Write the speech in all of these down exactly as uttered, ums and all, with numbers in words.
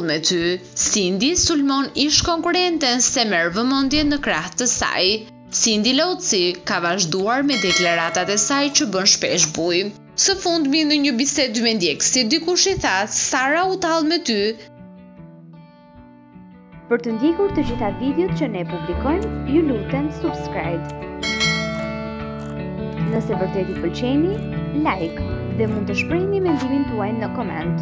me ty. Sindi sulmon ish konkurrenten se merr vëmendje në krah të saj. Sindi Lotsi ka vazhduar me deklaratat e saj që bën shpesh buj. Së fundmi në një bisedë me ndjekësit, dikush i tha, Sara u tall me ty. Për të ndjekur të gjitha videot që ne publikojmë, ju lutem subscribe. Nëse vërtet i pëlqeni, like dhe mund të shprehni mendimin tuaj në koment.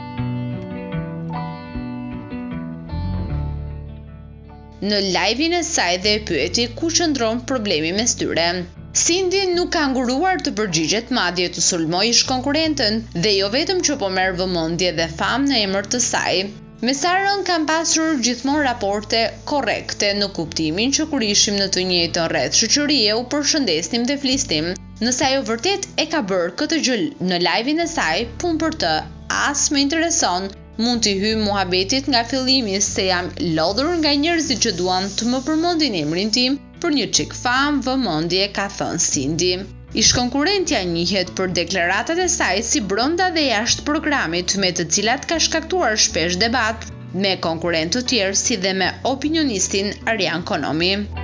Në live-in e saj dhe e pyeti ku qëndron problemi mes tyre. Sindi nuk ka nguruar të përgjigjet, madje të sulmoj ish konkurrentën dhe jo vetëm që po merr vëmendje dhe famë në emër të saj. Me Sarën kam pasur gjithmonë raporte korrekte në kuptimin që kur ishim në të njëjtën rreth shoqërie u përshëndesnim dhe flisnim. Nëse ajo vërtet e ka bërë këtë gjë në live-in e saj, punë për të, as më intereson, mund t'i hyj muhabetit nga fillimi se jam lodhur nga njerëzit që duan të më përmendin emrin tim për një çik famë, vëmendje, ka thënë Sindi. Ish konkurrentja njihet për deklaratat e saj si brenda dhe jashtë programit, me të cilat ka shkaktuar shpesh debat me konkurrentë të tjerë si dhe me opinionistin Arjan Konomi.